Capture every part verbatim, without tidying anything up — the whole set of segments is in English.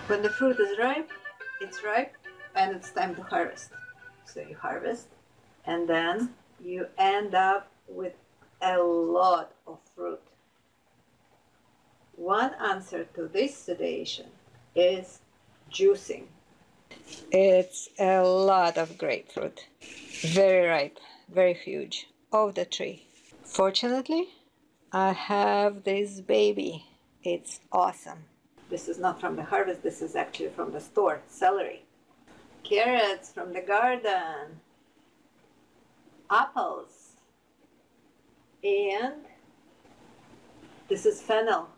When the fruit is ripe, it's ripe and it's time to harvest. So you harvest and then you end up with a lot of fruit. One answer to this situation is juicing. It's a lot of grapefruit, very ripe, very huge, off the tree. Fortunately, I have this baby. It's awesome. This is not from the harvest, this is actually from the store, celery. Carrots from the garden, apples, and this is fennel.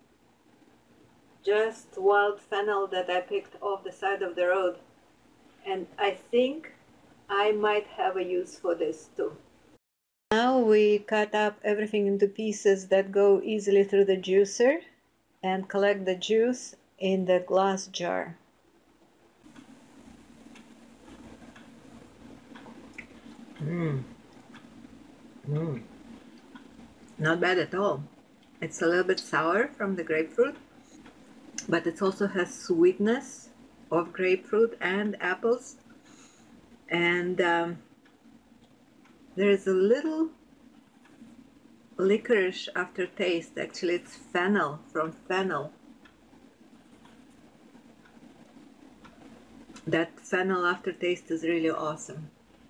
Just wild fennel that I picked off the side of the road. And I think I might have a use for this too. Now we cut up everything into pieces that go easily through the juicer and collect the juice in the glass jar. Mmm. Mmm. Not bad at all. It's a little bit sour from the grapefruit, but it also has sweetness of grapefruit and apples, and um, there is a little licorice aftertaste. Actually, it's fennel, from fennel. That fennel aftertaste is really awesome.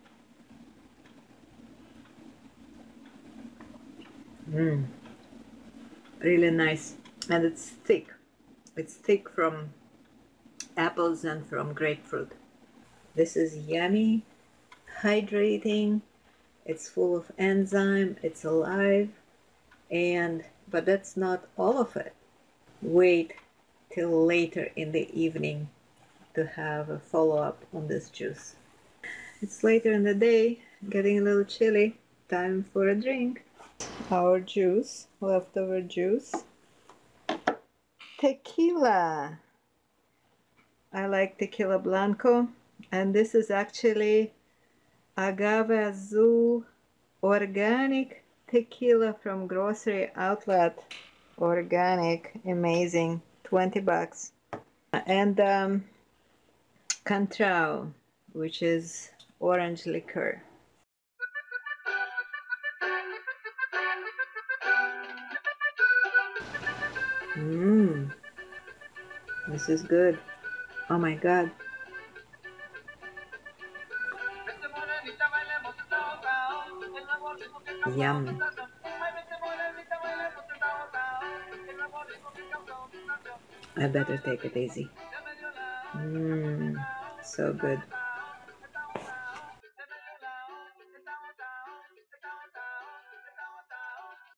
Mmm. Really nice, and it's thick. It's thick from apples and from grapefruit. This is yummy, hydrating, it's full of enzyme, it's alive, and but that's not all of it. Wait till later in the evening to have a follow-up on this juice. It's later in the day, getting a little chilly, time for a drink. Our juice, leftover juice. Tequila. I like tequila blanco, and this is actually agave azul organic tequila from grocery outlet. Organic, amazing, twenty bucks. And um, Cantrao, which is orange liqueur. Mmm, this is good. Oh my god. Yum. I better take it easy. Mmm, so good.